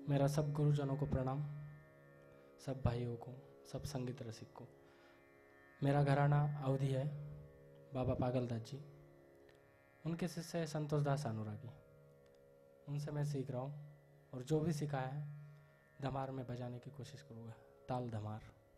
मेरा सब गुरुजनों को प्रणाम, सब भाइयों को, सब संगीत रसिक को। मेरा घराना अवधि है, बाबा पागलदास जी, उनके शिष्य है संतोष दास अनुरागी। उनसे मैं सीख रहा हूँ और जो भी सिखाया है धमार में बजाने की कोशिश करूँगा। ताल धमार।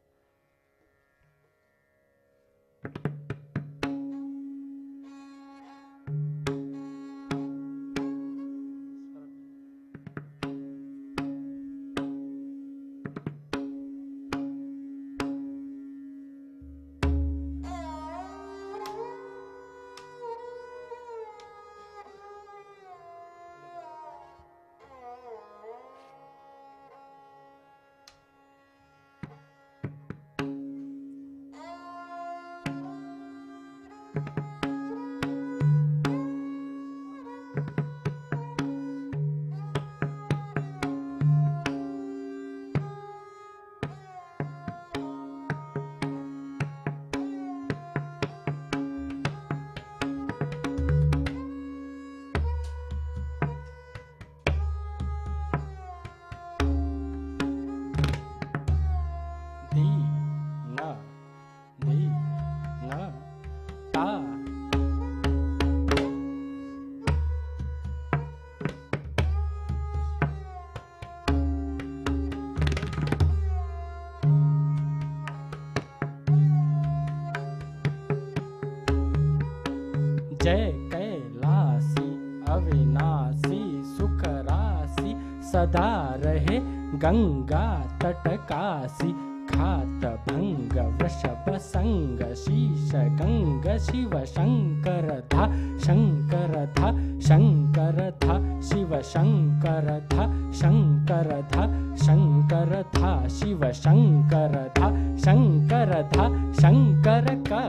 जय कैलासी अविनाशी सुख राशि सदा रहे गंगा तट काशी। खात भंग वृषभ संग शीश गंग शिव शंकर था शंकर था शंकर था शिव शंकर था शंकर था शंकर था शिव शंकर था शंकर था शंकर का।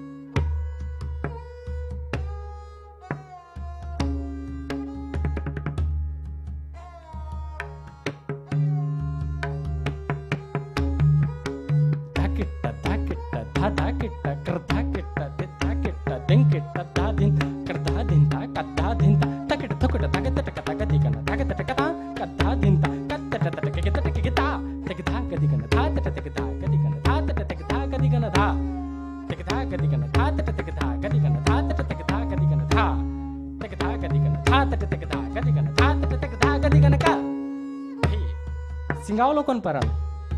सिंगावलोकन परम,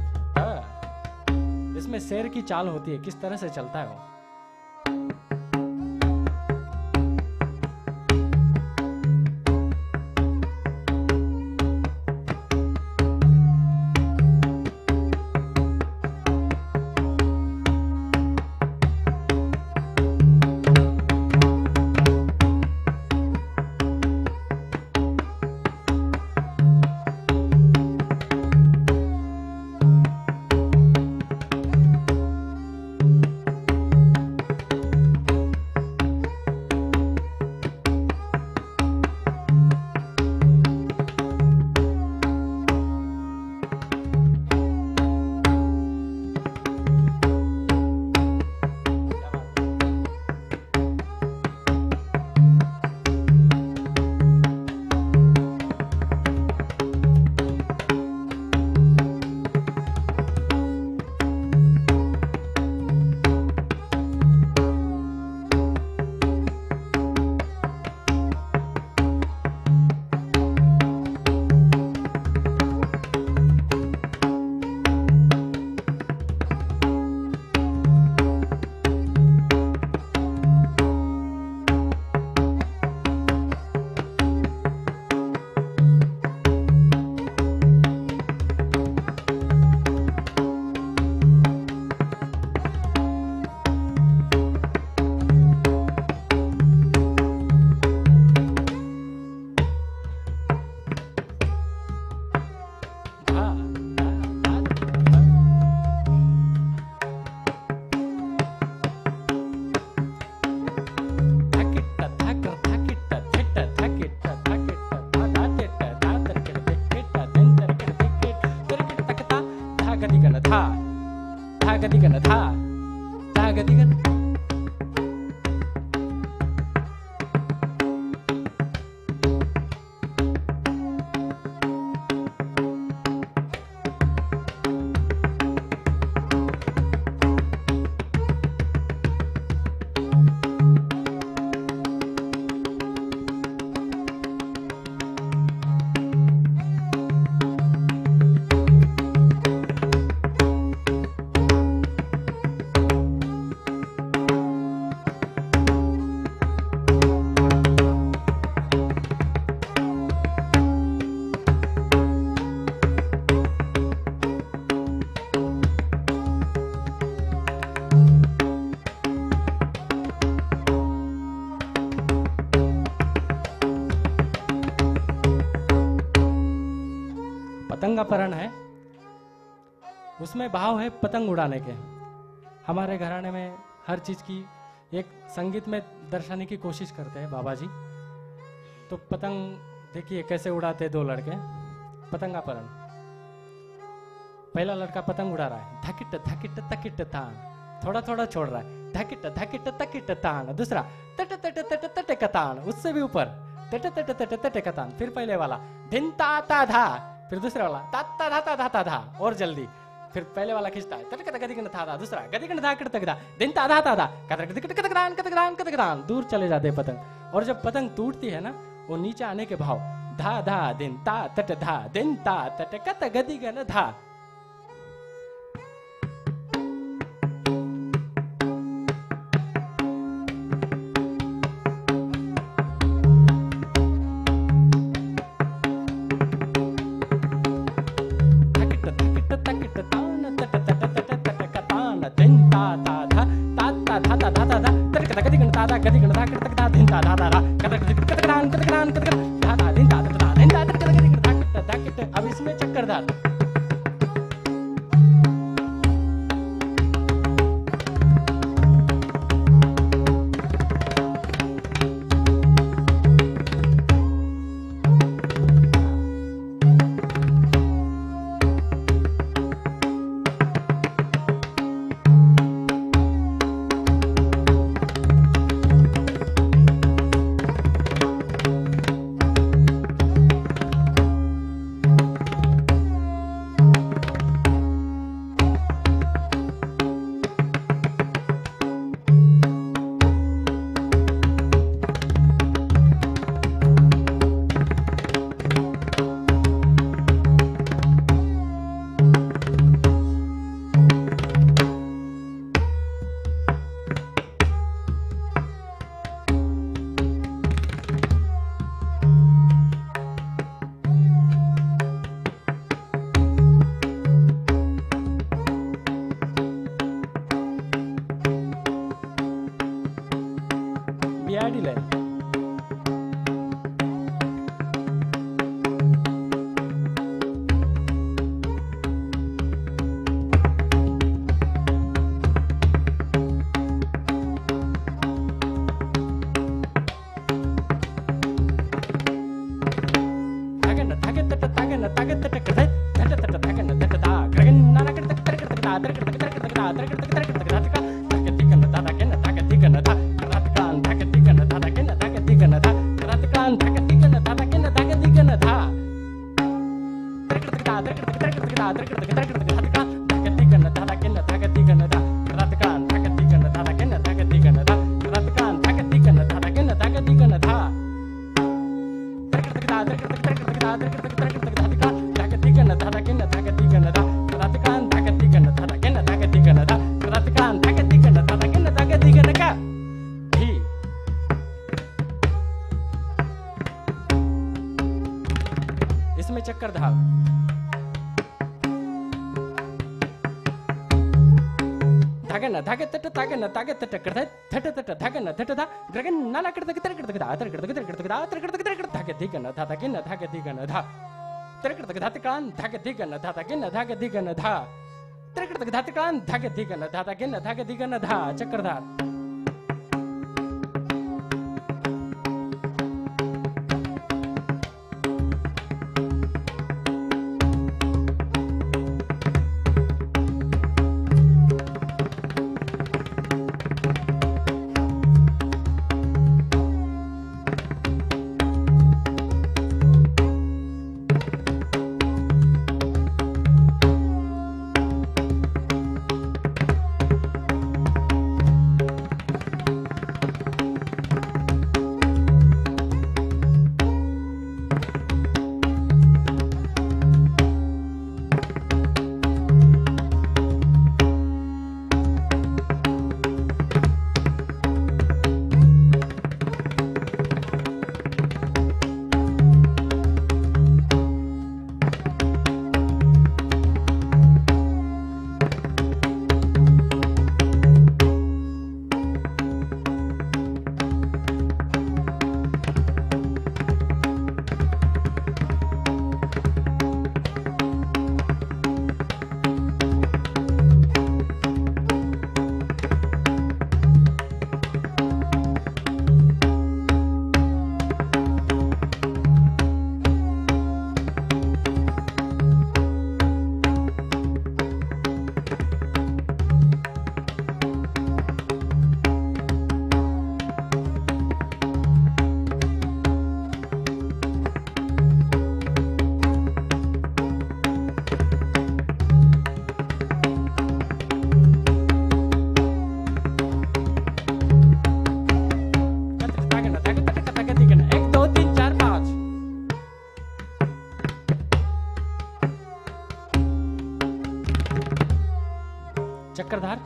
इसमें शेर की चाल होती है, किस तरह से चलता है वो। पतंगापरण है, उसमें भाव है पतंग उड़ाने के। हमारे घराने में हर चीज की एक संगीत में दर्शाने की कोशिश करते हैं बाबा जी। तो पतंग देखिए कैसे उड़ाते हैं दो लड़के, पतंगापरण। पहला लड़का पतंग उड़ा रहा है, धकिट धकिट तकिट तान, थोड़ा थोड़ा छोड़ रहा है, धकिट धकिट तकिट तान। दूसरा तट तट तट तट कतान, उससे भी ऊपर तट तट तट तट कतान। फिर पहले वाला दिन ता ता धा, फिर दूसरा वाला ता ता धा ता धा ता धा, और जल्दी। फिर पहले वाला खींचता है तट कत गदिकन था धा, दूसरा गदिकन धा कट तक धा, दिन ता धा ता धा, कत कत कत कतान कत कतान कत कतान। दूर चले जाते पतंग। और जब पतंग टूटती है ना, वो नीचे आने के भाव धा धा दिन ता तट धा, दिन ता तट कत गदिकन धा। अब इसमें चक्करदार बियाडी लाइन। इसमें चक्कर धार धागे न धागे तट तागे न तागे तट करते थट तट धागे न थट धा ग्रगन नाला करते तर करते धा तर करते तर करते धा तर करते तर करते धागे दिगन धा धागे न धागे दिगन धा तर करते धाते कान धागे दिगन धा धागे न धागे दिगन धा तर करते धाते कान धागे दिगन धा धागे न धागे दिगन धा चक्रधार। चक्रधार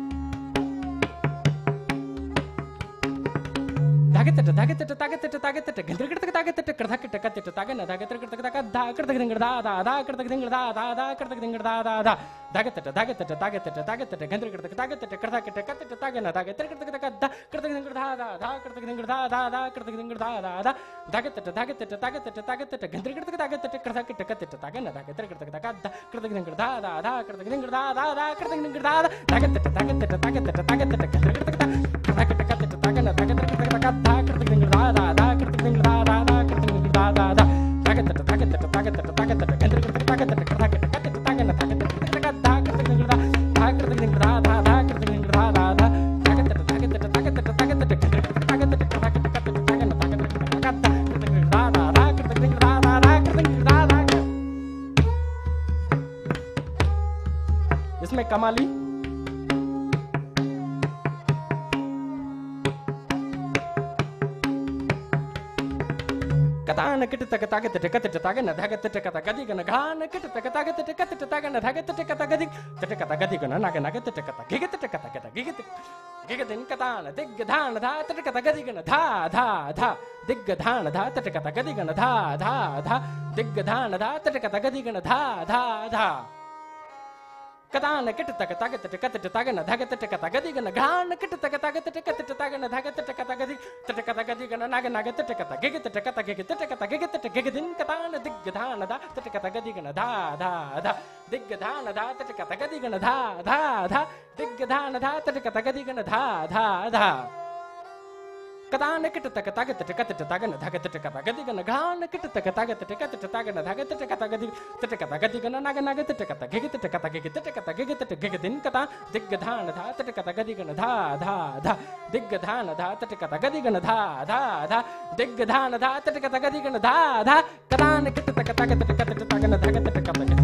धागे तट तागे तट गंधर करतक तागे तट करधा के टका तट तागे न धागे तट करतक तागा धा करतक दिंगड़ दा करतक दिंगड़ दा करतक दिंगड़ दा धागे तट तागे तट गंधर करतक तागे तट करधा के टका तट तागे न धागे तट करतक तागा धा करतक दिंगड़ दा करतक दिंगड़ दा करतक दिंगड़ दा धागे तट गंधर करतक तागे तट करधा के टका तट तागे न धागे तट करतक तागा धा करतक दिंगड़ दा करतक दिंगड़ दा करतक दिंगड़ दा धागे तट गंधर करतक तागे तट करधा के टका तट तागे न धागे तट करतक तागा धा करतक दिंगड़ दा करतक दिंगड़ दा करतक दिंगड़ दा धागे तट गंधर करतक तागे तट करधा के टका तट तागे न धागे तट करतक तागा धा करतक दिंगड़ दा करतक दिंगड़ दा करतक दिंगड़ दा धागे तट गंधर करतक तागे तट करधा के टका तट तागे न धागे तट करतक तागा धा करतक दिंगड़ दा करतक दिंगड़ दा करतक दिंगड़ दा। इसमें कमाली कतान किट तक तागे तट कत तागे न धागे तट कत गदि गन घान किट तक तागे तट कत तागे न धागे तट कत गदि गन नागे नागे तट कत गिग तट कत गिग दिन कतान दिग धान धा तट कत गदि गन धा दिग धान धा तट कत गदि गन धा दिग धान धा तट कत गदि गन धा कतान किट तक तागे तट कत तागे न धागे तट कत गदि गन घान किट तक तागे तट कत तागे न धागे तट कत गदि गन नागे नागे तट कत गिग गिग दिन कतान दिग धान धा तट कत गदि गन धा दिग धान धा तट कत गदि गन धा दिग धान धा तट कत गदि गन धा कतान किट तक तागे तट कत तागे न धागे तट कत गदि गन घान किट तक तागे तट कत तागे न धागे तट कत गदि गन नागे नागे तट कत गिग गिग दिन कता दिग धान धा तट कत गदि गन धा दिग धान धा तट कत गदि गन धा दिग धान धा तट कत गदि गन धा कतान किट तक तागे तट तागे न धागे तट कत तागे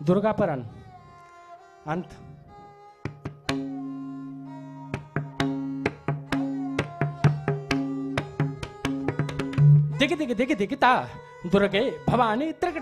दुर्गा परन अंत। दिग दिग दिग दिगता दुर्गे भवानी त्रिकृत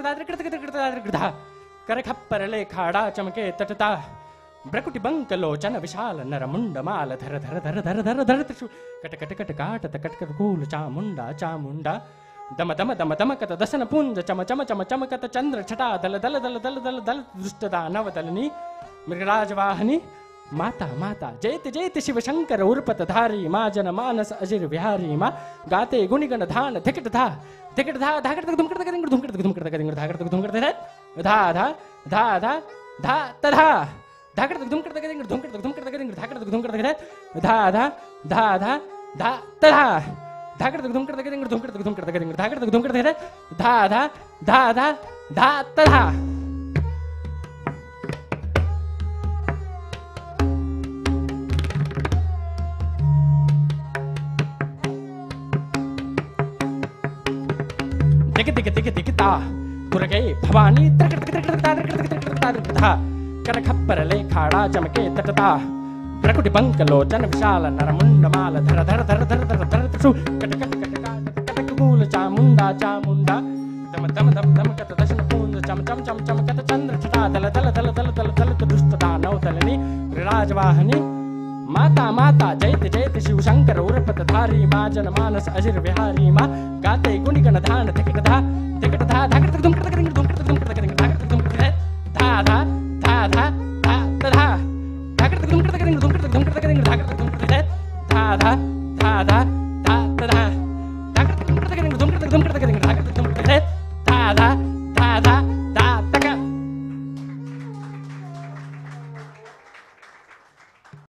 कर खप्पर ले खाड़ा चमके तटता ब्रकुटि बंक लोचन विशाल नर मुंड माल धर धर धर धर धर धर त्रिशूल कट कट कट काट कट कर कूल चामुंडा चामुंडा दम दम दम दम कत दसन पुंज चम चम चम चम कत चंद्र छटा दल दल दल दल दल दल दुष्टदा नव दलनी मृगराज वाहनी माता माता जयति जयति शिव शंकर उर्पत धारी माँ जन मानस अजिर विहारी माँ गाते गुणिगण धान धिकट धा धाकट तक धुमकट तक धुमकट तक धुमकट तक धाकट तक धुमकट तक धा धा धा धा धा तधा धाकट तक धुमकट तक धुमकट तक धुमकट तक धाकट तक धुमकट तक धा धा धा धा धा तधा धाकट तक धुमकट तक धुमकट तक धुमकट तक धाकट तक धुमकट तक धा धा धा धा धा तधा। दिग दिग दिग दिगता दुर्गे भवानी कर खप्पर ले खाड़ा चमके तटता प्रकुटि बंक लोचन विशाल नरमुंड माल धर धर धर धर धर धर त्रिशूल कट कट कट कट कूल चामुंडा चामुंडा दम दम दम दम कत दशन पूंज चम चम चम चम कत चंद्र छटा दल दल दल दल दल दल दुष्टदा नव दलनी राजवाहनी माता माता जयति जयति शिव शंकर उर्पत धारी माँ जन मानस अजिर विहारी माँ गाते गुणिगण धान धिकट धा धाकट तक धुमकट तक धुमकट तक धुमकट तक धाकट तक धुमकट तक धा धा धा धा धा तधा धाकट तक धुमकट तक धुमकट तक धुमकट तक धाकट तक धुमकट तक धा धा धा धा